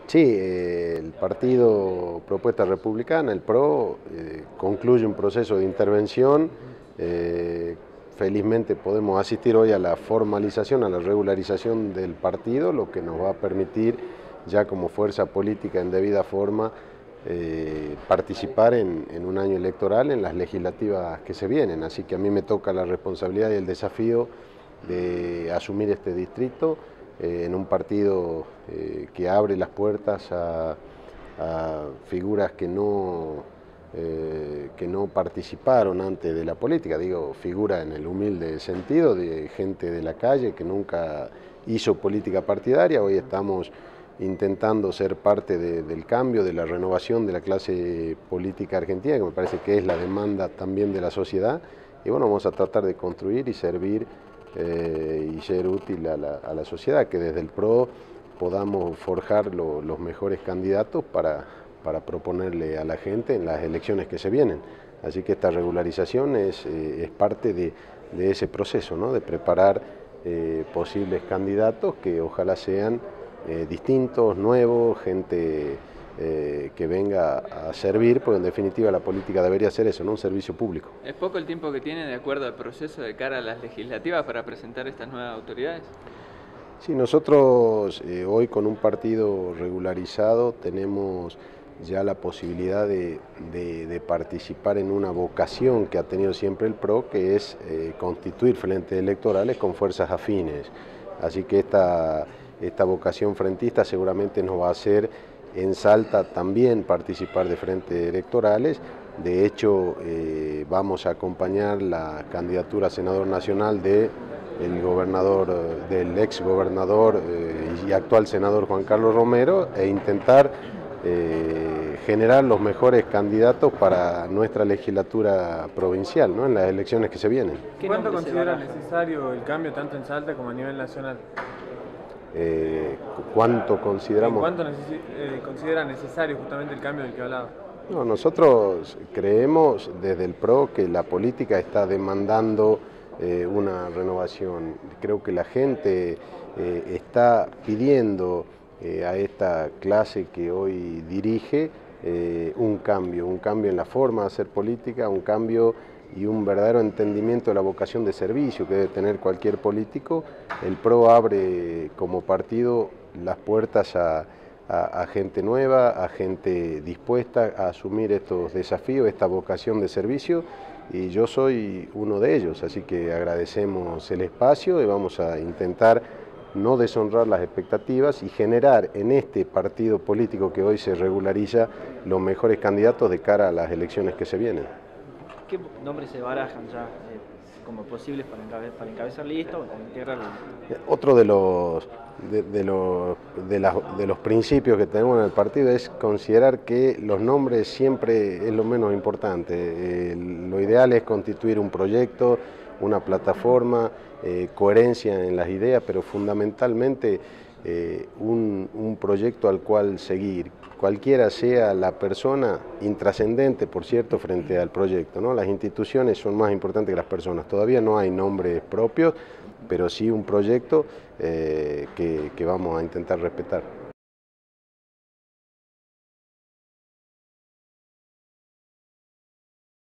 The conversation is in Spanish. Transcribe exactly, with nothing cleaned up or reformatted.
Sí, eh, el partido Propuesta Republicana, el PRO, eh, concluye un proceso de intervención. Eh, felizmente podemos asistir hoy a la formalización, a la regularización del partido, lo que nos va a permitir ya como fuerza política en debida forma eh, participar en, en un año electoral en las legislativas que se vienen. Así que a mí me toca la responsabilidad y el desafío de asumir este distrito eh, en un partido eh, que abre las puertas a, a figuras que no, eh, que no participaron antes de la política, digo figura en el humilde sentido de gente de la calle que nunca hizo política partidaria. Hoy estamos intentando ser parte de, del cambio, de la renovación de la clase política argentina, que me parece que es la demanda también de la sociedad, y bueno, vamos a tratar de construir y servir eh, y ser útil a la, a la sociedad, que desde el PRO podamos forjar lo, los mejores candidatos para, para proponerle a la gente en las elecciones que se vienen. Así que esta regularización es, eh, es parte de, de ese proceso, ¿no? De preparar eh, posibles candidatos que ojalá sean eh, distintos, nuevos, gente eh, que venga a servir, porque en definitiva la política debería ser eso, ¿no? Un servicio público. ¿Es poco el tiempo que tiene de acuerdo al proceso de cara a las legislativas para presentar estas nuevas autoridades? Sí, nosotros eh, hoy con un partido regularizado tenemos ya la posibilidad de, de, de participar en una vocación que ha tenido siempre el PRO, que es eh, constituir frentes electorales con fuerzas afines. Así que esta, esta vocación frentista seguramente nos va a hacer en Salta también participar de frentes electorales. De hecho, eh, vamos a acompañar la candidatura a senador nacional de el gobernador, del ex gobernador eh, y actual senador Juan Carlos Romero, e intentar eh, generar los mejores candidatos para nuestra legislatura provincial, ¿no? En las elecciones que se vienen. ¿Cuánto considera necesario el cambio tanto en Salta como a nivel nacional? Eh, ¿Cuánto consideramos? ¿Cuánto necesi eh, considera necesario justamente el cambio del que hablaba? No, nosotros creemos desde el PRO que la política está demandando eh, una renovación. Creo que la gente eh, está pidiendo eh, a esta clase que hoy dirige eh, un cambio, un cambio en la forma de hacer política, un cambio y un verdadero entendimiento de la vocación de servicio que debe tener cualquier político. El PRO abre como partido las puertas a A, a gente nueva, a gente dispuesta a asumir estos desafíos, esta vocación de servicio, y yo soy uno de ellos, así que agradecemos el espacio y vamos a intentar no deshonrar las expectativas y generar en este partido político que hoy se regulariza los mejores candidatos de cara a las elecciones que se vienen. ¿Qué nombres se barajan ya eh, como posibles para, encabe para encabezar lista o para integrar? Otro de los, de, de, los, de, la, de los principios que tenemos en el partido es considerar que los nombres siempre es lo menos importante. Eh, lo ideal es constituir un proyecto, una plataforma, eh, coherencia en las ideas, pero fundamentalmente eh, un, un proyecto al cual seguir. Cualquiera sea la persona, intrascendente, por cierto, frente al proyecto, ¿no? Las instituciones son más importantes que las personas. Todavía no hay nombres propios, pero sí un proyecto eh, que, que vamos a intentar respetar.